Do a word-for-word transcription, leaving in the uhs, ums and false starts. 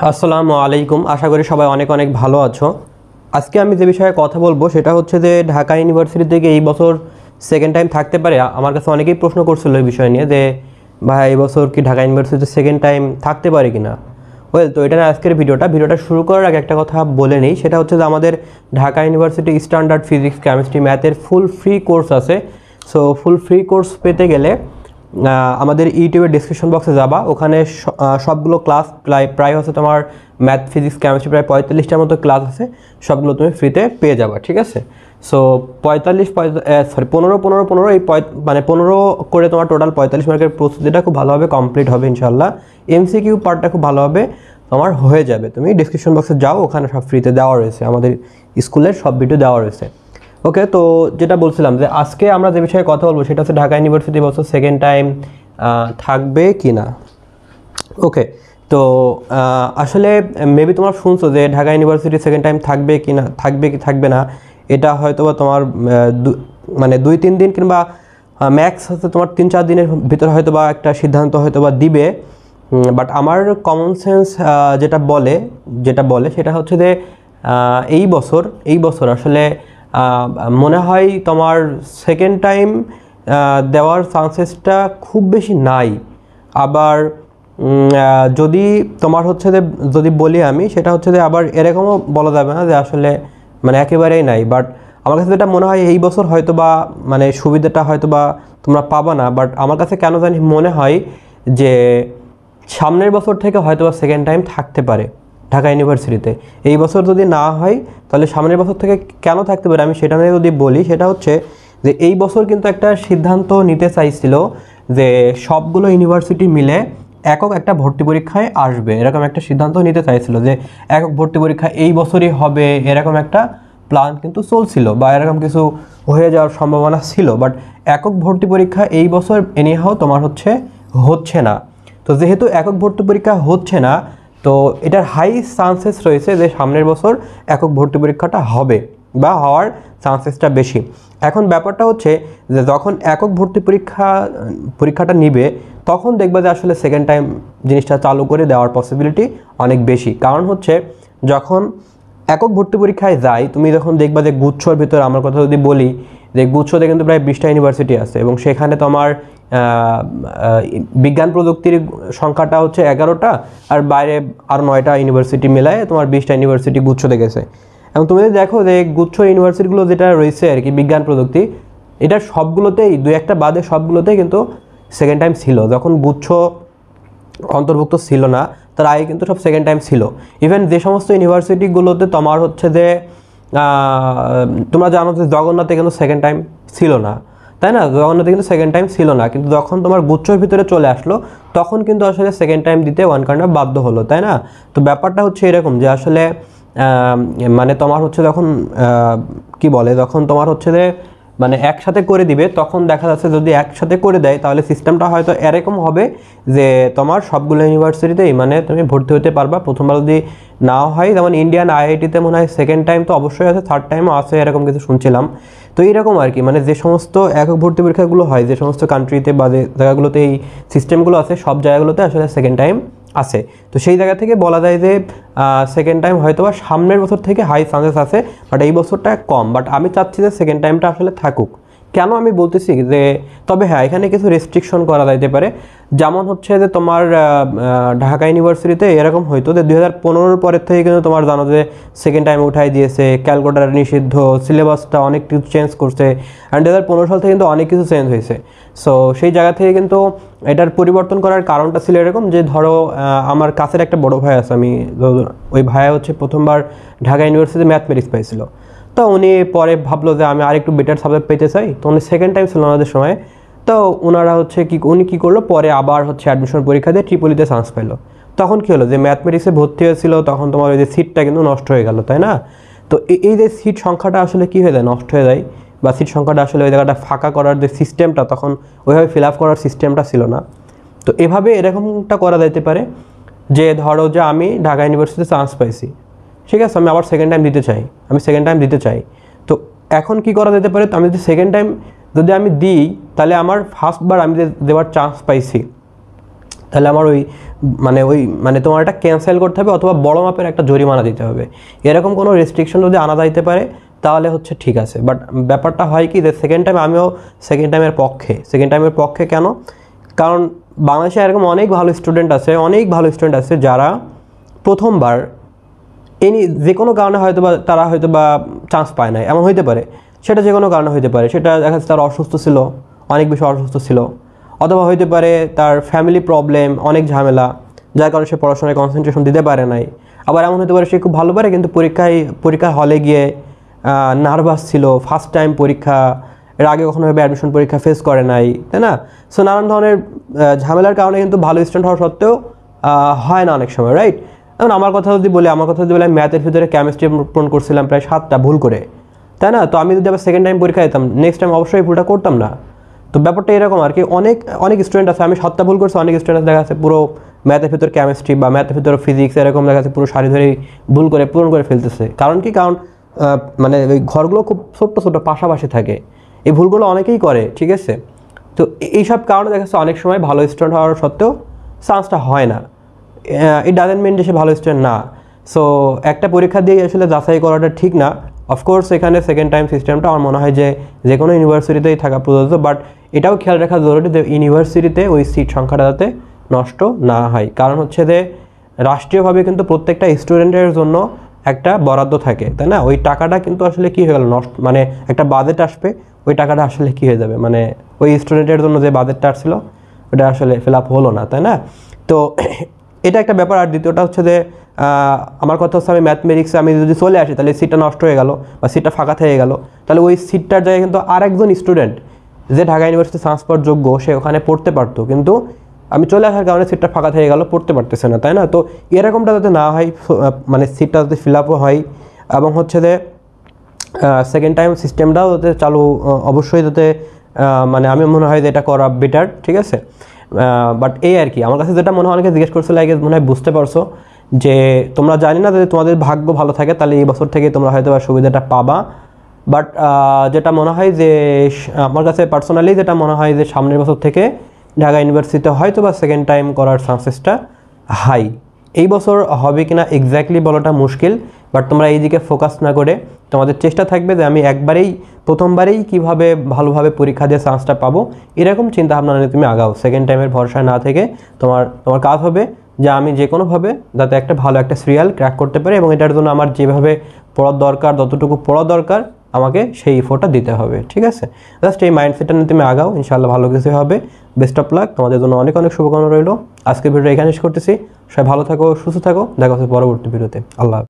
আসসালামু আলাইকুম। আশা করি সবাই অনেক অনেক ভালো আছো। আজকে আমি যে বিষয়ে কথা বলবো সেটা হচ্ছে যে ঢাকা ইউনিভার্সিটি থেকে এই বছর সেকেন্ড টাইম থাকতে পারে। আমার কাছে অনেকেই প্রশ্ন করছিল এই বিষয় নিয়ে যে ভাই এই বছর কি ঢাকা ইউনিভার্সিটিতে সেকেন্ড টাইম থাকতে পারে কি না। ওয়েল, তো এটা আজকের ভিডিওটা ভিডিওটা শুরু করার আগে একটা কথা বলে নিই, সেটা হচ্ছে যে আমাদের Dhaka university standard physics chemistry ম্যাথের ফুল ফ্রি কোর্স আছে। সো ফুল ফ্রি কোর্স পেতে গেলে আমাদের ইউটিউবের ডিসক্রিপশন বক্সে যাবা, ওখানে সবগুলো ক্লাস প্রায় প্রায় হচ্ছে তোমার ম্যাথ ফিজিক্স কেমিস্ট্রি প্রায় পঁয়তাল্লিশটার মতো ক্লাস আছে, সবগুলো তুমি ফ্রিতে পেয়ে যাবা। ঠিক আছে, সো পঁয়তাল্লিশ সরি পনেরো পনেরো পনেরো এই মানে পনেরো করে তোমার টোটাল পঁয়তাল্লিশ মার্কের প্রস্তুতিটা খুব ভালোভাবে কমপ্লিট হবে ইনশাল্লাহ। এমসিকিউ পার্টটা খুব ভালোভাবে তোমার হয়ে যাবে। তুমি ডিসক্রিপশন বক্সে যাও, ওখানে সব ফ্রিতে দেওয়া রয়েছে, আমাদের স্কুলের সব ভিডিও দেওয়া রয়েছে। ওকে, তো যেটা বলছিলাম যে আজকে আমরা যে বিষয়ে কথা বলবো সেটা হচ্ছে ঢাকা ইউনিভার্সিটি বছর সেকেন্ড টাইম থাকবে কি না। ওকে, তো আসলে মেবি তোমার শুনছো যে ঢাকা ইউনিভার্সিটি সেকেন্ড টাইম থাকবে কি না, থাকবে কি থাকবে না, এটা হয়তো বা তোমার মানে দুই তিন দিন কিংবা ম্যাক্স হচ্ছে তোমার তিন চার দিনের ভিতরে হয়তো বা একটা সিদ্ধান্ত হয়তো বা দিবে। বাট আমার কমন সেন্স যেটা বলে যেটা বলে সেটা হচ্ছে যে এই বছর এই বছর আসলে মনে হয় তোমার সেকেন্ড টাইম দেওয়ার চান্সেসটা খুব বেশি নাই। আবার যদি তোমার হচ্ছে যে যদি বলি আমি, সেটা হচ্ছে যে আবার এরকমও বলা যাবে না যে আসলে মানে একেবারেই নাই। বাট আমার কাছে যেটা মনে হয় এই বছর হয়তো বা মানে সুবিধাটা হয়তো বা তোমরা পাবা না। বাট আমার কাছে কেন জানি মনে হয় যে সামনের বছর থেকে হয়তো বা সেকেন্ড টাইম থাকতে পারে ঢাকা ইউনিভার্সিটিতে। এই বছর যদি না হয় তাহলে সামনের বছর থেকে কেন থাকতে পারে আমি সেটা নিয়ে যদি বলি, সেটা হচ্ছে যে এই বছর কিন্তু একটা সিদ্ধান্ত নিতে চাইছিল যে সবগুলো ইউনিভার্সিটি মিলে একক একটা ভর্তি পরীক্ষায় আসবে, এরকম একটা সিদ্ধান্ত নিতে চাইছিল যে একক ভর্তি পরীক্ষা এই বছরই হবে, এরকম একটা প্ল্যান কিন্তু চলছিল বা এরকম কিছু হয়ে যাওয়ার সম্ভাবনা ছিল। বাট একক ভর্তি পরীক্ষা এই বছর এনিহাও তোমার হচ্ছে হচ্ছে না। তো যেহেতু একক ভর্তি পরীক্ষা হচ্ছে না, তো এটার হাই চান্সেস রয়েছে যে সামনের বছর একক ভর্তি পরীক্ষাটা হবে বা হওয়ার চান্সেসটা বেশি। এখন ব্যাপারটা হচ্ছে যে যখন একক ভর্তি পরীক্ষা পরীক্ষাটা নিবে তখন দেখবে যে আসলে সেকেন্ড টাইম জিনিসটা চালু করে দেওয়ার পসিবিলিটি অনেক বেশি। কারণ হচ্ছে যখন একক ভর্তি পরীক্ষায় যাই, তুমি যখন দেখবা যে গুচ্ছর ভিতরে, আমার কথা যদি বলি যে গুচ্ছতে কিন্তু প্রায় বিশটা ইউনিভার্সিটি আছে এবং সেখানে তোমার বিজ্ঞান প্রযুক্তির সংখ্যাটা হচ্ছে এগারোটা আর বাইরে আর নয়টা ইউনিভার্সিটি মেলায় তোমার বিশটা ইউনিভার্সিটি গুচ্ছতে গেছে। এবং তুমি যদি দেখো যে গুচ্ছ ইউনিভার্সিটিগুলো যেটা রয়েছে আর কি বিজ্ঞান প্রযুক্তি, এটা সবগুলোতেই দুই একটা বাদে সবগুলোতেই কিন্তু সেকেন্ড টাইম ছিল। যখন গুচ্ছ অন্তর্ভুক্ত ছিল না তার আগে কিন্তু সব সেকেন্ড টাইম ছিল। ইভেন যে সমস্ত ইউনিভার্সিটিগুলোতে তোমার হচ্ছে যে তোমরা জানো যে জগন্নাথে কিন্তু সেকেন্ড টাইম ছিল না, তাই না? জগন্নাথে কিন্তু সেকেন্ড টাইম ছিল না, কিন্তু যখন তোমার গুচ্ছর ভিতরে চলে আসলো তখন কিন্তু আসলে সেকেন্ড টাইম দিতে ওয়ান কাইন্ড বাধ্য হলো, তাই না? তো ব্যাপারটা হচ্ছে এরকম যে আসলে মানে তোমার হচ্ছে যখন কি বলে যখন তোমার হচ্ছে যে মানে একসাথে করে দিবে তখন দেখা যাচ্ছে যদি একসাথে করে দেয় তাহলে সিস্টেমটা হয়তো এরকম হবে যে তোমার সবগুলো ইউনিভার্সিটিতেই মানে তুমি ভর্তি হতে পারবা। প্রথমবার যদি নাও হয়, যেমন ইন্ডিয়ান আইআইটিতে মনে হয় সেকেন্ড টাইম তো অবশ্যই আছে, থার্ড টাইমও আছে, এরকম কিছু শুনছিলাম। তো এইরকম আর কি, মানে যে সমস্ত একক ভর্তি পরীক্ষাগুলো হয় যে সমস্ত কান্ট্রিতে বা যে জায়গাগুলোতে এই সিস্টেমগুলো আছে সব জায়গাগুলোতে আসলে সেকেন্ড টাইম আছে। তো সেই জায়গা থেকে বলা যায় যে সেকেন্ড টাইম হয়তো বা সামনের বছর থেকে হাই চান্সেস আছে, বাট এই বছরটা কম। বাট আমি চাচ্ছি যে সেকেন্ড টাইমটা আসলে থাকুক। কেন আমি বলতেছি যে তবে হ্যাঁ এখানে কিছু রেস্ট্রিকশন করা যাইতে পারে, যেমন হচ্ছে যে তোমার ঢাকা ইউনিভার্সিটিতে এরকম হয়তো যে দুই হাজার পনেরোর পরের থেকে কিন্তু তোমার জানো যে সেকেন্ড টাইম উঠাই দিয়েছে, ক্যালকুলেটার নিষিদ্ধ, সিলেবাসটা অনেক কিছু চেঞ্জ করছে, অ্যান্ড দু হাজার পনেরো সাল থেকে কিন্তু অনেক কিছু চেঞ্জ হয়েছে। সো সেই জায়গা থেকে কিন্তু এটার পরিবর্তন করার কারণটা ছিল এরকম যে ধরো আমার কাছের একটা বড় ভাই আছে, আমি ওই ভাইয়া হচ্ছে প্রথমবার ঢাকা ইউনিভার্সিটিতে ম্যাথমেটিক্স পাইছিল। তো উনি পরে ভাবলো যে আমি আরেকটু বেটার সাবজেক্ট পেতে চাই, তো উনি সেকেন্ড টাইম ছিল ওনাদের সময়। তো ওনারা হচ্ছে কি উনি কী করলো, পরে আবার হচ্ছে অ্যাডমিশন পরীক্ষা দিয়ে ট্রিপলিতে চান্স পেলো। তখন কী হলো যে ম্যাথমেটিক্সে ভর্তি হয়েছিল, তখন তোমার ওই যে সিটটা কিন্তু নষ্ট হয়ে গেল, তাই না? তো এই যে সিট সংখ্যাটা আসলে কী হয়ে যায়, নষ্ট হয়ে যায়, বা সিট সংখ্যাটা আসলে ওই জায়গাটা ফাঁকা করার যে সিস্টেমটা তখন ওইভাবে ফিল আপ করার সিস্টেমটা ছিল না। তো এভাবে এরকমটা করা যেতে পারে যে ধরো যে আমি ঢাকা ইউনিভার্সিটিতে চান্স পাইছি, ঠিক আছে, আমি আবার সেকেন্ড টাইম দিতে চাই, আমি সেকেন্ড টাইম দিতে চাই তো এখন কি করা যেতে পারে, তো আমি যদি সেকেন্ড টাইম যদি আমি দিই তাহলে আমার ফার্স্টবার আমি যে দেওয়ার চান্স পাইছি তাহলে আমার ওই মানে ওই মানে তোমার এটা ক্যান্সেল করতে হবে অথবা বড় মাপের একটা জরিমানা দিতে হবে। এরকম কোনো রেস্ট্রিকশন যদি আনা যাইতে পারে তাহলে হচ্ছে ঠিক আছে। বাট ব্যাপারটা হয় কি যে সেকেন্ড টাইম আমিও সেকেন্ড টাইমের পক্ষে। সেকেন্ড টাইমের পক্ষে কেন? কারণ বাংলাদেশে এরকম অনেক ভালো স্টুডেন্ট আছে, অনেক ভালো স্টুডেন্ট আছে যারা প্রথমবার এনি যে কোনো কারণে হয়তো বা তারা হয়তো বা চান্স পায় না, এমন হইতে পারে। সেটা যে কোনো কারণে হইতে পারে, সেটা দেখা যাচ্ছে তারা অসুস্থ ছিল, অনেক বেশি অসুস্থ ছিল, অথবা হইতে পারে তার ফ্যামিলি প্রবলেম, অনেক ঝামেলা, যার কারণে সে পড়াশোনায় কনসেন্ট্রেশন দিতে পারে নাই। আবার এমন হতে পারে সে খুব ভালো পারে কিন্তু পরীক্ষায় পরীক্ষার হলে গিয়ে নার্ভাস ছিল, ফার্স্ট টাইম পরীক্ষা, এর আগে কখনো ভাবে অ্যাডমিশন পরীক্ষা ফেস করে নাই, তাই না? সো নানান ধরনের ঝামেলার কারণে কিন্তু ভালো স্টুডেন্ট হওয়া সত্ত্বেও হয় না অনেক সময়, রাইট? এখন আমার কথা যদি বলি, আমার কথা যদি বলি, আমি ম্যাথের ভিতরে কেমিস্ট্রি পূরণ করছিলাম প্রায় সাতটা ভুল করে, তাই না? তো আমি যদি আবার সেকেন্ড টাইম পরীক্ষা দিতাম, নেক্সট টাইম অবশ্যই ভুলটা করতাম না। তো ব্যাপারটা এরকম আর কি। অনেক অনেক স্টুডেন্ট আছে, আমি সাতটা ভুল করছি, অনেক স্টুডেন্ট দেখা যাচ্ছে পুরো ম্যাথের ভিতরে কেমিস্ট্রি বা ম্যাথের ভিতরে ফিজিক্স এরকম দেখা যাচ্ছে পুরো সারি ধরেই ভুল করে পূরণ করে ফেলতেছে। কারণ কি? কারণ মানে ওই ঘরগুলো খুব ছোট্ট ছোটো পাশাপাশি থাকে, এই ভুলগুলো অনেকেই করে, ঠিক আছে? তো এইসব কারণে দেখা যাচ্ছে অনেক সময় ভালো স্টুডেন্ট হওয়ার সত্ত্বেও চান্সটা হয় না। ইট ডাজেন্ট মিন যে সে ভালো স্টুডেন্ট না। সো একটা পরীক্ষা দিয়ে আসলে যাচাই করাটা ঠিক না। অফকোর্স এখানে সেকেন্ড টাইম সিস্টেমটা আমার মনে হয় যে যে কোনো ইউনিভার্সিটিতেই থাকা প্রযোজ্য, বাট এটাও খেয়াল রাখা জরুরি যে ইউনিভার্সিটিতে ওই সিট সংখ্যাটা যাতে নষ্ট না হয়। কারণ হচ্ছে যে রাষ্ট্রীয়ভাবে কিন্তু প্রত্যেকটা স্টুডেন্টের জন্য একটা বরাদ্দ থাকে, তাই না? ওই টাকাটা কিন্তু আসলে কী হয়ে গেল, নষ্ট মানে একটা বাজেট আসবে, ওই টাকাটা আসলে কী হয়ে যাবে, মানে ওই স্টুডেন্টের জন্য যে বাজেটটা আসছিল ওটা আসলে ফিল আপ হলো না, তাই না? তো এটা একটা ব্যাপার। আর দ্বিতীয়টা হচ্ছে যে আমার কথা হচ্ছে আমি ম্যাথমেটিক্সে আমি যদি চলে আসি তাহলে সিটটা নষ্ট হয়ে গেল বা সিটটা ফাঁকা থেকে গেল, তাহলে ওই সিটটার জায়গায় কিন্তু আরেকজন স্টুডেন্ট যে ঢাকা ইউনিভার্সিটি ট্রান্সফার যোগ্য সে ওখানে পড়তে পারতো, কিন্তু আমি চলে আসার কারণে সিটটা ফাঁকা থেকে গেল, পড়তে পারতেছে না, তাই না? তো এরকমটা যাতে না হয়, মানে সিটটা যাতে ফিল আপও হয়, এবং হচ্ছে যে সেকেন্ড টাইম সিস্টেমটাও যাতে চালু অবশ্যই যাতে মানে আমি মনে হয় যে এটা করা বেটার, ঠিক আছে? বাট এই আর কি আমার কাছে যেটা মনে হয়, অনেকে জিজ্ঞেস করছিল আগে, মনে হয় বুঝতে পারছো যে তোমরা জানি না যদি তোমাদের ভাগ্য ভালো থাকে তাহলে এই বছর থেকে তোমরা হয়তো সুবিধাটা পাবা। বাট যেটা মনে হয় যে আমার কাছে পার্সোনালি যেটা মনে হয় যে সামনের বছর থেকে ঢাকা ইউনিভার্সিটিতে হয়তো বা সেকেন্ড টাইম করার চান্সেসটা হাই। এই বছর হবে কিনা এক্স্যাক্টলি বলাটা মুশকিল, বাট তোমরা এই দিকে ফোকাস না করে তোমাদের চেষ্টা থাকবে যে আমি একবারেই প্রথমবারেই কিভাবে ভালোভাবে পরীক্ষা দিয়ে চান্সটা পাবো, এরকম চিন্তা ভাবনা নিয়ে তুমি আগাও। সেকেন্ড টাইমের ভরসায় না থেকে তোমার তোমার কাজ হবে যে আমি যে কোনোভাবে যাতে একটা ভালো একটা সিরিয়াল ক্র্যাক করতে পারি, এবং এটার জন্য আমার যেভাবে পড়ার দরকার, যতটুকু পড়া দরকার আমাকে সেই ইফোর্টটা দিতে হবে, ঠিক আছে? জাস্ট এই মাইন্ডসেটটা নিয়ে তুমি আগাও, ইনশাআল্লাহ ভালো কিছু হবে। বেস্ট অফ লাক, তোমাদের জন্য অনেক অনেক শুভকামনা রইল। আজকের ভিডিও এখানে শেষ করতেছি। সবাই ভালো থাকো, সুস্থ থাকো, দেখা হচ্ছে পরবর্তী ভিডিওতে। আল্লাহ।